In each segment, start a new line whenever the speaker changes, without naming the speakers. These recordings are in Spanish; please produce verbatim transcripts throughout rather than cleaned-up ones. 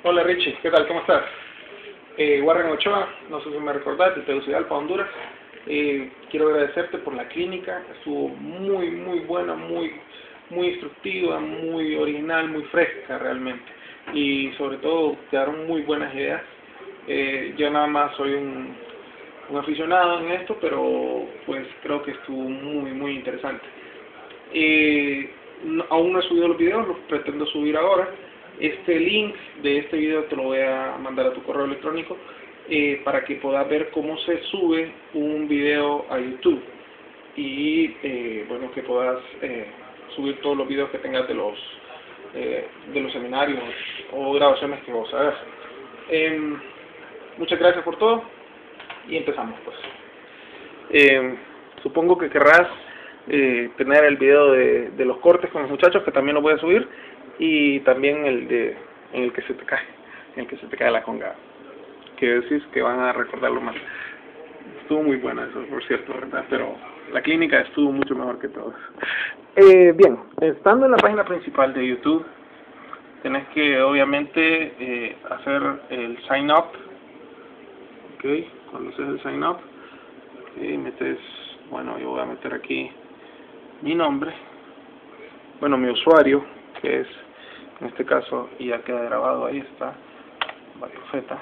Hola Richie, ¿qué tal? ¿Cómo estás? Eh, Warren Ochoa, no sé si me recordás, de Tegucigalpa, Honduras. Eh, quiero agradecerte por la clínica, estuvo muy, muy buena, muy, muy instructiva, muy original, muy fresca realmente. Y sobre todo, quedaron muy buenas ideas. Eh, yo nada más soy un, un aficionado en esto, pero pues creo que estuvo muy, muy interesante. Eh, no, aún no he subido los videos, los pretendo subir ahora. Este link de este video te lo voy a mandar a tu correo electrónico eh, para que puedas ver cómo se sube un video a YouTube y eh, bueno, que puedas eh, subir todos los videos que tengas de los eh, de los seminarios o grabaciones que vos hagas. Eh, muchas gracias por todo y empezamos pues. Eh, supongo que querrás eh, tener el video de, de los cortes con los muchachos, que también lo voy a subir, y también el de en el que se te cae, en el que se te cae la conga, que decís que van a recordarlo más. Estuvo muy buena eso, por cierto, ¿verdad? Pero la clínica estuvo mucho mejor que todo. Eh, bien, estando en la página principal de YouTube, tenés que obviamente eh, hacer el sign up. Ok, cuando haces el sign up, okay, metes, bueno, yo voy a meter aquí mi nombre, bueno, mi usuario, que es, en este caso, y ya queda grabado, ahí está, Profeta,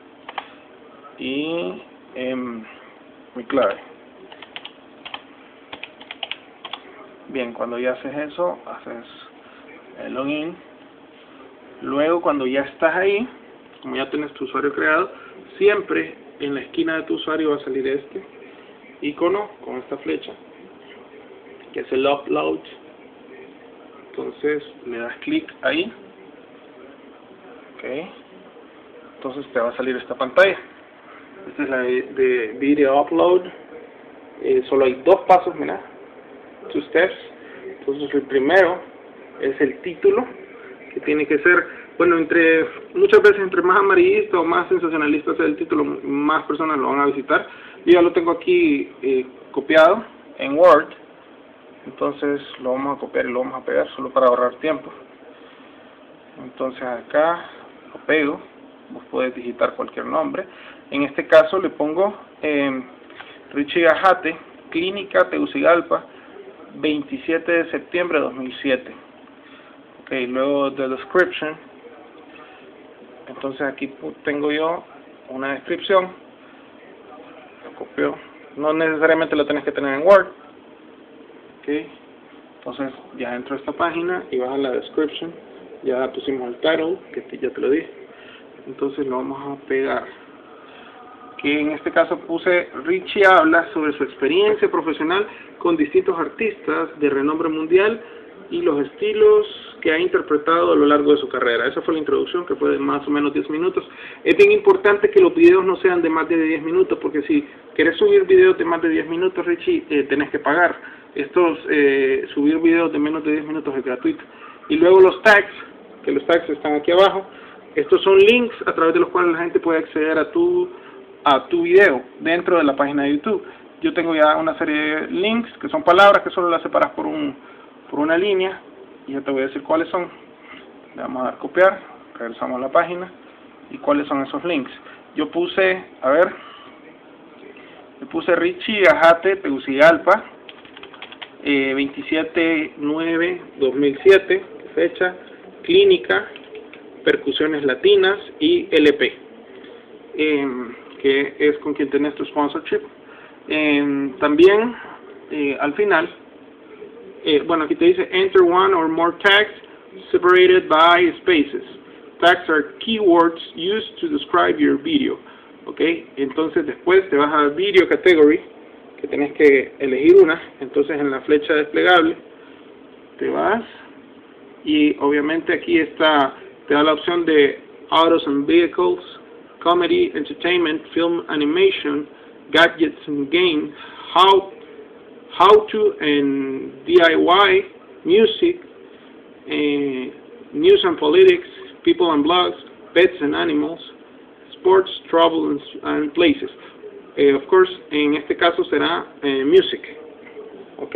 y eh, mi clave. Bien, cuando ya haces eso, haces el login. Luego, cuando ya estás ahí, como ya tienes tu usuario creado, siempre en la esquina de tu usuario va a salir este icono con esta flecha, que es el upload. Entonces le das clic ahí, ok, entonces te va a salir esta pantalla. Esta es la de, de video upload. Eh, solo hay dos pasos, mira, two steps. Entonces el primero es el título, que tiene que ser, bueno, entre muchas veces entre más amarillista o más sensacionalista sea el título, más personas lo van a visitar. Yo ya lo tengo aquí eh, copiado en Word. Entonces lo vamos a copiar y lo vamos a pegar solo para ahorrar tiempo. Entonces acá lo pego, vos podés digitar cualquier nombre. En este caso le pongo eh, Richie Gajate, Clínica Tegucigalpa, veintisiete de septiembre de dos mil siete. Ok, luego de description. Entonces aquí tengo yo una descripción. Lo copio. No necesariamente lo tenés que tener en Word. Okay. Entonces ya entro a esta página y vas a la description, ya pusimos el title, que te, ya te lo dije, entonces lo vamos a pegar, que en este caso puse Richie habla sobre su experiencia profesional con distintos artistas de renombre mundial y los estilos que ha interpretado a lo largo de su carrera. Esa fue la introducción, que fue de más o menos diez minutos. Es bien importante que los videos no sean de más de diez minutos, porque si querés subir videos de más de diez minutos, Richie, eh, tenés que pagar. Estos, eh, subir videos de menos de diez minutos es gratuito. Y luego los tags, que los tags están aquí abajo. Estos son links a través de los cuales la gente puede acceder a tu, a tu video dentro de la página de YouTube. Yo tengo ya una serie de links, que son palabras que solo las separas por un por una línea, y ya te voy a decir cuáles son. Le vamos a dar copiar, regresamos a la página, y cuáles son esos links. Yo puse, a ver, le puse Richie Gajate, Tegucigalpa, eh, veintisiete nueve dos mil siete, fecha, clínica, percusiones latinas y L P, eh, que es con quien tenés tu sponsorship. Eh, también, eh, al final, Eh, bueno, aquí te dice enter one or more tags separated by spaces. Tags are keywords used to describe your video. Ok, entonces después te vas a video category, que tenés que elegir una. Entonces en la flecha desplegable te vas y obviamente aquí está, te da la opción de autos and vehicles, comedy, entertainment, film, animation, gadgets and games, how How to and D I Y, music, eh, news and politics, people and blogs, pets and animals, sports, travel and, and places. Eh, of course, en este caso será eh, music. Ok.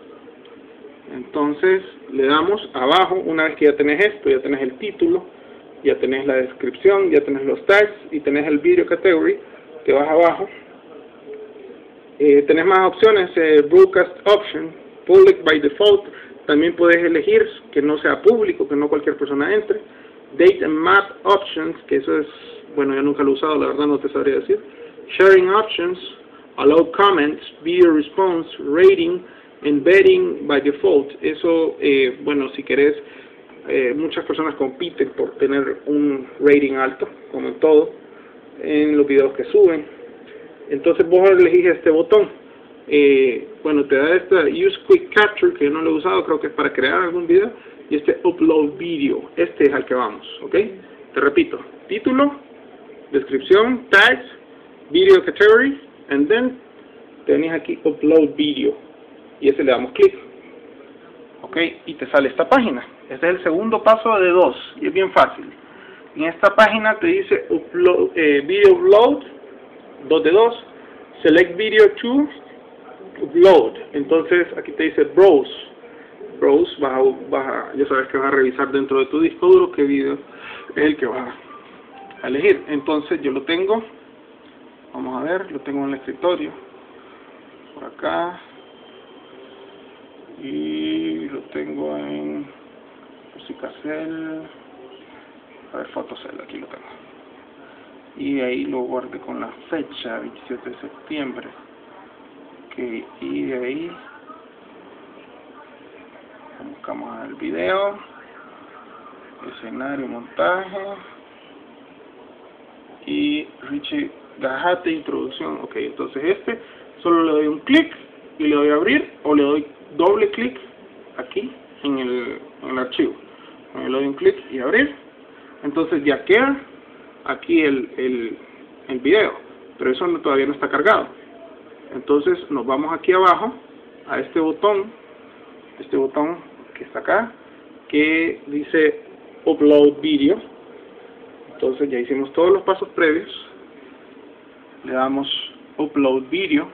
Entonces le damos abajo, una vez que ya tenés esto, ya tenés el título, ya tenés la descripción, ya tenés los tags y tenés el video category. Te vas abajo, eh, tenés más opciones, eh, broadcast option, public by default, también puedes elegir que no sea público, que no cualquier persona entre. Date and map options, que eso es, bueno, yo nunca lo he usado, la verdad no te sabría decir. Sharing options, allow comments, video response, rating, embedding by default. Eso, eh, bueno, si querés, eh, muchas personas compiten por tener un rating alto, como en todo, en los videos que suben. Entonces vos elegís este botón. Eh, bueno, te da esta Use Quick Capture, que yo no lo he usado, creo que es para crear algún video, y este Upload Video, este es al que vamos, ¿ok? Te repito, título, descripción, tags, video category, and then tenés aquí Upload Video, y ese le damos clic, ¿ok? Y te sale esta página. Este es el segundo paso de dos, y es bien fácil. En esta página te dice upload, eh, Video Upload, dos de dos, Select Video to Upload. Entonces aquí te dice Browse. Browse, vas a, vas a, ya sabes que vas a revisar dentro de tu disco duro qué video es el que vas a elegir. Entonces yo lo tengo, vamos a ver, lo tengo en el escritorio, por acá, y lo tengo en Musicacel, a ver, Photocell, aquí lo tengo. Y ahí lo guardé con la fecha, veintisiete de septiembre. Ok, y de ahí buscamos el video, escenario, montaje, y Richie Gajate, introducción. Ok, entonces este, solo le doy un clic y le doy a abrir, o le doy doble clic aquí en el, en el archivo. Le doy un clic y abrir. Entonces ya queda aquí el, el, el video, pero eso no, todavía no está cargado. Entonces nos vamos aquí abajo a este botón, este botón que está acá, que dice Upload Video. Entonces ya hicimos todos los pasos previos, le damos Upload Video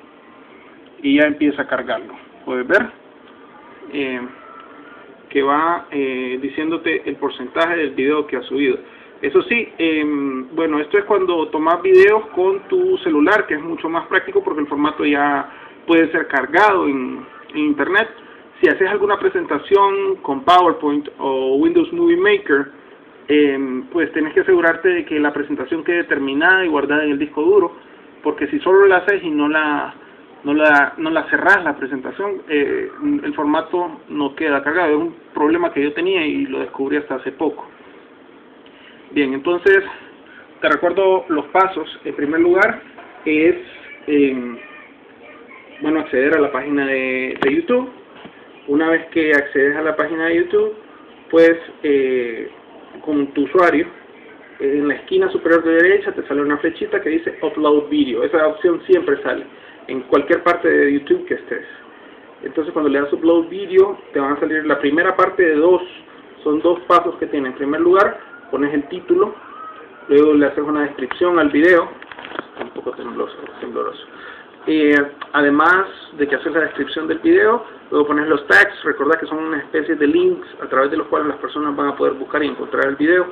y ya empieza a cargarlo. Puedes ver eh, que va eh, diciéndote el porcentaje del video que has subido. Eso sí, eh, bueno, esto es cuando tomas videos con tu celular, que es mucho más práctico porque el formato ya puede ser cargado en, en internet. Si haces alguna presentación con PowerPoint o Windows Movie Maker, eh, pues tienes que asegurarte de que la presentación quede terminada y guardada en el disco duro, porque si solo la haces y no la no la no la cerrás la presentación, eh, el formato no queda cargado. Es un problema que yo tenía y lo descubrí hasta hace poco. Bien, entonces te recuerdo los pasos. En primer lugar es eh, bueno, acceder a la página de, de YouTube. Una vez que accedes a la página de YouTube, pues eh, con tu usuario, en la esquina superior de derecha te sale una flechita que dice Upload Video. Esa opción siempre sale en cualquier parte de YouTube que estés. Entonces cuando le das Upload Video, te van a salir la primera parte de dos. Son dos pasos que tiene. En primer lugar, pones el título, luego le haces una descripción al video, un poco tembloroso, tembloroso. Eh, además de que haces la descripción del video, luego pones los tags. Recordad que son una especie de links a través de los cuales las personas van a poder buscar y encontrar el video.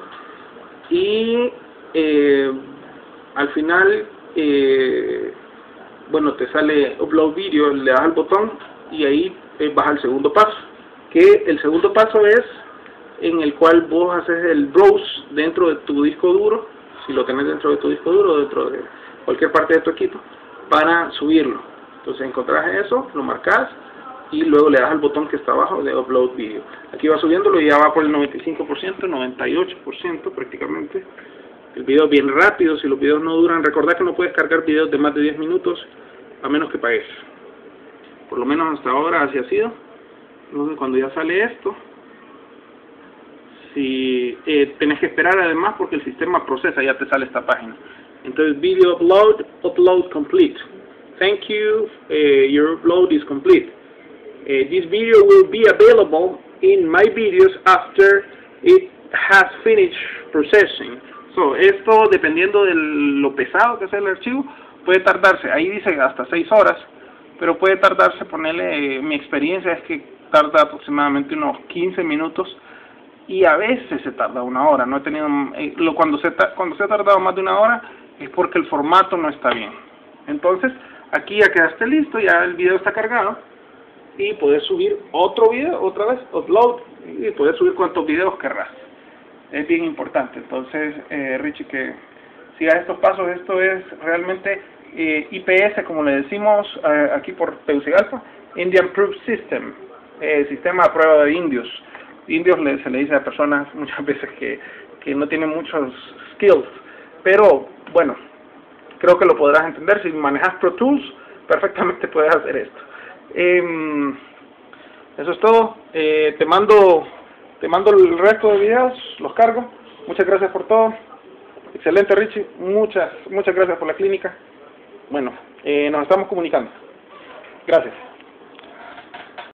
Y eh, al final, eh, bueno, te sale Upload Video, le das al botón y ahí eh, vas al segundo paso, que el segundo paso es en el cual vos haces el browse dentro de tu disco duro, si lo tenés dentro de tu disco duro o dentro de cualquier parte de tu equipo, para subirlo. Entonces encontrás eso, lo marcas y luego le das al botón que está abajo de Upload Video. Aquí va subiéndolo y ya va por el noventa y cinco por ciento, noventa y ocho por ciento prácticamente. El video es bien rápido. Si los videos no duran, recordad que no puedes cargar videos de más de diez minutos a menos que pagues. Por lo menos hasta ahora así ha sido. Entonces cuando ya sale esto, si eh, tenés que esperar además porque el sistema procesa, ya te sale esta página. Entonces, video upload, upload complete. Thank you, uh, your upload is complete. Uh, this video will be available in my videos after it has finished processing. So, esto dependiendo de lo pesado que sea el archivo, puede tardarse, ahí dice hasta seis horas, pero puede tardarse, ponerle, eh, mi experiencia es que tarda aproximadamente unos quince minutos y a veces se tarda una hora. No he tenido, eh, lo, cuando, se ta, cuando se ha tardado más de una hora es porque el formato no está bien. Entonces, aquí ya quedaste listo, ya el video está cargado, y puedes subir otro video, otra vez, upload, y puedes subir cuantos videos querrás. Es bien importante. Entonces, eh, Richie, que siga estos pasos. Esto es realmente eh, I P S, como le decimos eh, aquí por Tegucigalpa, Indian Proof System, eh, sistema de prueba de indios. Indios le, se le dice a personas muchas veces que, que no tienen muchos skills, pero bueno, creo que lo podrás entender. Si manejas Pro Tools, perfectamente puedes hacer esto. Eh, eso es todo. Eh, te mando te mando el resto de videos, los cargo. Muchas gracias por todo. Excelente, Richie. Muchas, muchas gracias por la clínica. Bueno, eh, nos estamos comunicando. Gracias.